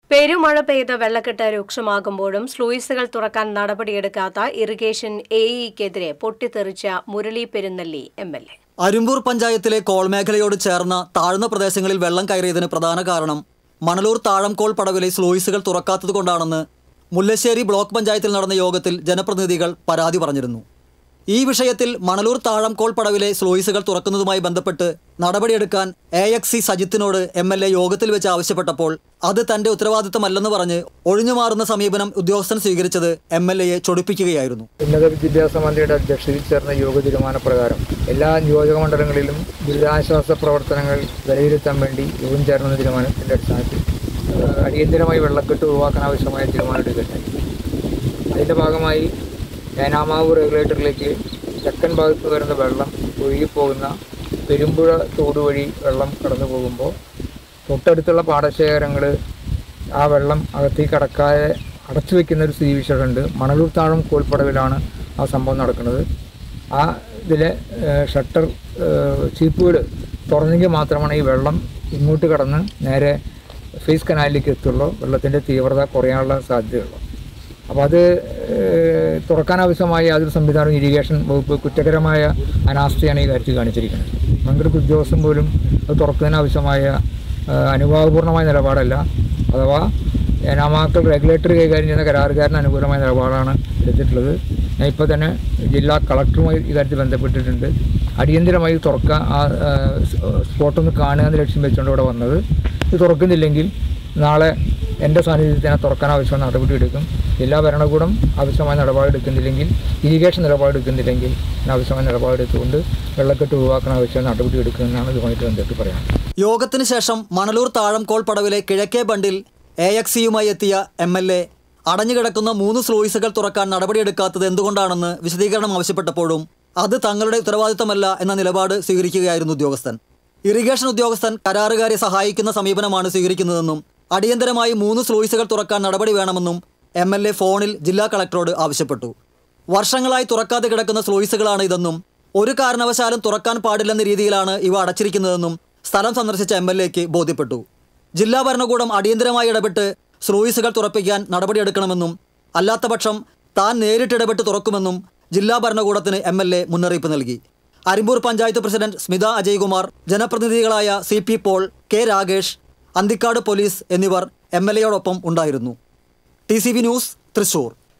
പെരുമഴ പെയ്ത് വെള്ളക്കെട്ട് രൂക്ഷമാകുമ്പോഴും സ്ലൂയിസുകൾ തുറക്കാൻ നടപടിയെടുക്കാത്ത ഇറിഗേഷൻ എഇക്കെതിരെ പൊട്ടിത്തെറിച്ച മുരളി പെരുന്നല്ലി എംഎൽഎ. അരുമ്പൂർ പഞ്ചായത്തിലെ കോൾ മേഖലയോട് ചേർന്ന താഴ്ന്ന പ്രദേശങ്ങളിൽ വെള്ളം കയറിയതിന് പ്രധാന കാരണം മണലൂർ താഴംകോൾ പടവിലെ സ്ലൂയിസുകൾ തുറക്കാത്തതുകൊണ്ടാണെന്ന് മുല്ലശ്ശേരി ബ്ലോക്ക് പഞ്ചായത്തിൽ നടന്ന യോഗത്തിൽ ജനപ്രതിനിധികൾ പരാതി പറഞ്ഞിരുന്നു. ഈ വിഷയത്തിൽ മണലൂർ താഴംകോൾ പടവിലെ സ്ലൂയിസുകൾ തുറക്കുന്നതുമായി ബന്ധപ്പെട്ട് നടപടിയെടുക്കാൻ AXC സജിത്തിനോട് MLA യോഗത്തിൽ വെച്ച് ആവശ്യപ്പെട്ടപ്പോൾ അത് തന്റെ ഉത്തരവാദിത്തമല്ലെന്ന് പറഞ്ഞ് ഒഴിഞ്ഞുമാറുന്ന സമീപനം ഉദ്യോഗസ്ഥൻ സ്വീകരിച്ചത് MLAയെ ചൊടിപ്പിക്കുകയായിരുന്നു. ഉന്നത വിദ്യാഭ്യാസ മന്ത്രിയുടെ അധ്യക്ഷതയിൽ ചേർന്ന യോഗ തീരുമാനപ്രകാരം എല്ലാ നിയോജക മണ്ഡലങ്ങളിലും ദുരിതാശ്വാസ പ്രവർത്തനങ്ങൾ വിലയിരുത്താൻ വേണ്ടി യോഗം ചേർന്ന തീരുമാനത്തിന്റെ അടിസ്ഥാനത്തിൽ അടിയന്തരമായി വെള്ളക്കെട്ട് ഒഴിവാക്കാൻ ആവശ്യമായ തീരുമാനമെടുക്കുകയുണ്ടായി. അതിന്റെ ഭാഗമായി ഏനാമാവ് റെഗുലേറ്ററിലേക്ക് തെക്കൻ ഭാഗത്ത് വരുന്ന വെള്ളം ഒഴുകിപ്പോകുന്ന പെരുമ്പുഴ തോട് വഴി വെള്ളം കടന്നു പോകുമ്പോൾ തൊട്ടടുത്തുള്ള പാടശേഖരങ്ങൾ ആ വെള്ളം അകത്തേക്ക് കടക്കാതെ അടച്ചു വയ്ക്കുന്ന ഒരു സ്ഥിതിവിശേഷമുണ്ട്. മണലൂർ താഴം കോൾപ്പടവിലാണ് ആ സംഭവം നടക്കുന്നത്. ആ ഇതിലെ ഷട്ടർ ചീപ്പുകൾ തുറന്നെങ്കിൽ മാത്രമാണ് ഈ വെള്ളം ഇങ്ങോട്ട് കടന്ന് നേരെ ഫേസ് കനാലിലേക്ക് എത്തുള്ളൂ. വെള്ളത്തിൻ്റെ തീവ്രത കുറയാനുള്ള സാധ്യതയുള്ളൂ. അപ്പോൾ അത് തുറക്കാനാവശ്യമായ യാതൊരു സംവിധാനവും ഇറിഗേഷൻ വകുപ്പ് കുറ്റകരമായ അനാസ്ഥയാണ് ഈ കാര്യത്തിൽ കാണിച്ചിരിക്കുന്നത്. മന്ത്രിക്ക് ഉദ്യോഗസ്ഥൻ പോലും അത് തുറക്കുന്നതിനാവശ്യമായ അനുഭാവപൂർണ്ണമായ നിലപാടല്ല, അഥവാ ഏനാമാക്കൾ റെഗുലേറ്ററി കൈകാര്യം ചെയ്യുന്ന കരാറുകാരന് അനുകൂലമായ നിലപാടാണ് എടുത്തിട്ടുള്ളത്. ഞാൻ ഇപ്പോൾ തന്നെ ജില്ലാ കളക്ടറുമായി ഈ കാര്യത്തിൽ ബന്ധപ്പെട്ടിട്ടുണ്ട്. അടിയന്തരമായി തുറക്കാൻ ആ സ്പോട്ടൊന്ന് കാണുക എന്ന് ലക്ഷ്യം വെച്ചുകൊണ്ട് ഇവിടെ വന്നത്. ഇത് തുറക്കുന്നില്ലെങ്കിൽ നാളെ എൻ്റെ സാന്നിധ്യത്തിനെ തുറക്കാൻ ആവശ്യമായ നടപടി എടുക്കും. ജില്ലാ ഭരണകൂടം ആവശ്യമായ നിലപാടെടുക്കുന്നില്ലെങ്കിൽ, ഇറിഗേഷൻ നിലപാടെടുക്കുന്നില്ലെങ്കിൽ ആവശ്യമായ നിലപാടെടുത്തുകൊണ്ട് വെള്ളക്കെട്ട് ഒഴിവാക്കാൻ ആവശ്യമായ നടപടി എടുക്കുമെന്നാണ് ഇതുമായിട്ട് ബന്ധപ്പെട്ട് പറയാം. യോഗത്തിന് ശേഷം മണലൂർ താഴംകോൾ പടവിലെ കിഴക്കേ ബണ്ടിൽ AXCയുമായി എത്തിയ MLA അടഞ്ഞുകിടക്കുന്ന 3 സ്ലൂയിസുകൾ തുറക്കാൻ നടപടിയെടുക്കാത്തത് എന്തുകൊണ്ടാണെന്ന് വിശദീകരണം ആവശ്യപ്പെട്ടപ്പോഴും അത് തങ്ങളുടെ ഉത്തരവാദിത്തമല്ല എന്ന നിലപാട് സ്വീകരിക്കുകയായിരുന്നു ഉദ്യോഗസ്ഥൻ. ഇറിഗേഷൻ ഉദ്യോഗസ്ഥൻ കരാറുകാരെ സഹായിക്കുന്ന സമീപനമാണ് സ്വീകരിക്കുന്നതെന്നും അടിയന്തരമായി 3 സ്ലൂയിസുകൾ തുറക്കാൻ നടപടി വേണമെന്നും MLA ഫോണിൽ ജില്ലാ കളക്ടറോട് ആവശ്യപ്പെട്ടു. വർഷങ്ങളായി തുറക്കാതെ കിടക്കുന്ന സ്ലൂയിസുകളാണ് ഇതെന്നും ഒരു കാരണവശാലും തുറക്കാൻ പാടില്ലെന്ന രീതിയിലാണ് ഇവ അടച്ചിരിക്കുന്നതെന്നും സ്ഥലം സന്ദർശിച്ച MLAക്ക് ബോധ്യപ്പെട്ടു. ജില്ലാ ഭരണകൂടം അടിയന്തരമായി ഇടപെട്ട് സ്ലൂയിസുകൾ തുറപ്പിക്കാൻ നടപടിയെടുക്കണമെന്നും അല്ലാത്തപക്ഷം താൻ നേരിട്ടിടപെട്ട് തുറക്കുമെന്നും ജില്ലാ ഭരണകൂടത്തിന് MLA മുന്നറിയിപ്പ് നൽകി. അരിമ്പൂർ പഞ്ചായത്ത് പ്രസിഡന്റ് സ്മിത അജയ്കുമാർ, ജനപ്രതിനിധികളായ CP Paul, K Ragesh, Anthikad police എന്നിവർ MLAയോടൊപ്പം ഉണ്ടായിരുന്നു. TCV news, Thrissur.